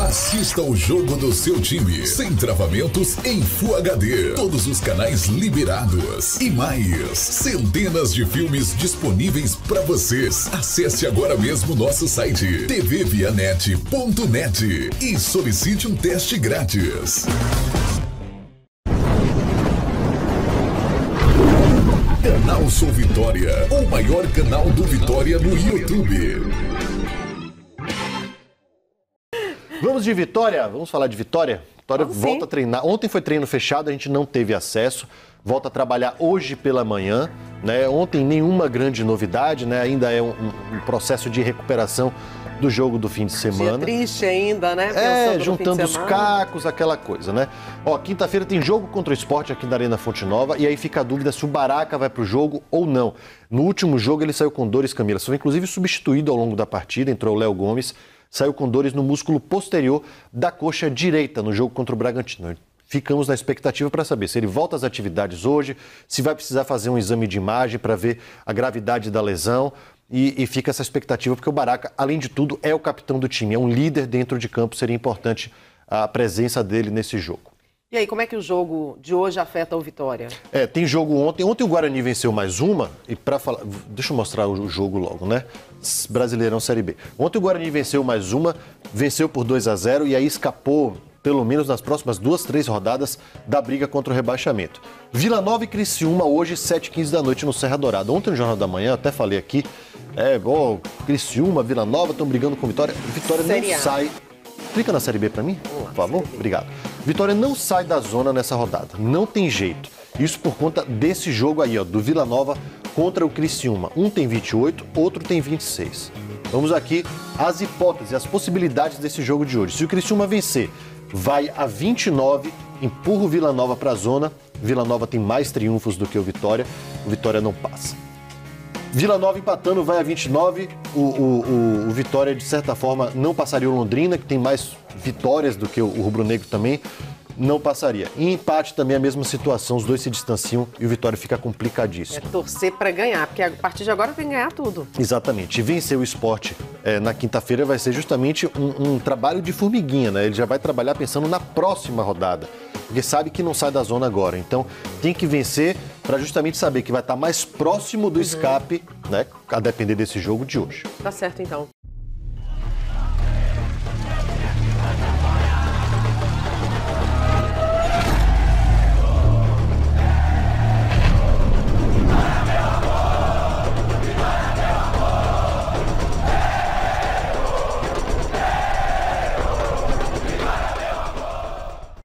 Assista o jogo do seu time, sem travamentos, em Full HD. Todos os canais liberados. E mais, centenas de filmes disponíveis para vocês. Acesse agora mesmo nosso site tvvianet.net e solicite um teste grátis. Canal Sou Vitória, o maior canal do Vitória no YouTube. Vamos de Vitória? Vamos falar de Vitória? Vitória volta a treinar. Ontem foi treino fechado, a gente não teve acesso. Volta a trabalhar hoje pela manhã, né? Ontem nenhuma grande novidade, né? Ainda é um processo de recuperação do jogo do fim de semana. Dia triste ainda, né? Juntando os cacos, aquela coisa, né? Ó, quinta-feira tem jogo contra o Sport aqui na Arena Fonte Nova e aí fica a dúvida se o Baraca vai pro jogo ou não. No último jogo ele saiu com dores, Camila. Foi inclusive substituído ao longo da partida, entrou o Léo Gomes, saiu com dores no músculo posterior da coxa direita no jogo contra o Bragantino. Ficamos na expectativa para saber se ele volta às atividades hoje, se vai precisar fazer um exame de imagem para ver a gravidade da lesão. E fica essa expectativa, porque o Baraca, além de tudo, é o capitão do time, é um líder dentro de campo, seria importante a presença dele nesse jogo. E aí, como é que o jogo de hoje afeta o Vitória? Tem jogo ontem. Ontem o Guarani venceu mais uma, e para falar. Deixa eu mostrar o jogo logo, né? Brasileirão Série B. Ontem o Guarani venceu mais uma, venceu por 2-0 e aí escapou, pelo menos nas próximas 2, 3 rodadas, da briga contra o rebaixamento. Vila Nova e Criciúma hoje, 7h15 da noite no Serra Dourada. Ontem no Jornal da Manhã, eu até falei aqui, Criciúma, Vila Nova estão brigando com Vitória. Vitória não sai. Clica na Série B para mim, por favor. Obrigado. Vitória não sai da zona nessa rodada. Não tem jeito. Isso por conta desse jogo aí, ó, do Vila Nova contra o Criciúma. Um tem 28, outro tem 26. Vamos aqui às hipóteses, as possibilidades desse jogo de hoje. Se o Criciúma vencer, vai a 29, empurra o Vila Nova para a zona. Vila Nova tem mais triunfos do que o Vitória Vitória não passa. Vila Nova empatando vai a 29, o Vitória de certa forma não passaria o Londrina, que tem mais vitórias do que o Rubro Negro também, não passaria. Em empate também a mesma situação, os dois se distanciam e o Vitória fica complicadíssimo. É torcer para ganhar, porque a partir de agora tem que ganhar tudo. Exatamente. E vencer o Sport na quinta-feira vai ser justamente um trabalho de formiguinha, né? Ele já vai trabalhar pensando na próxima rodada, porque sabe que não sai da zona agora. Então tem que vencer para justamente saber que vai estar mais próximo do escape, né? A depender desse jogo de hoje. Tá certo, então.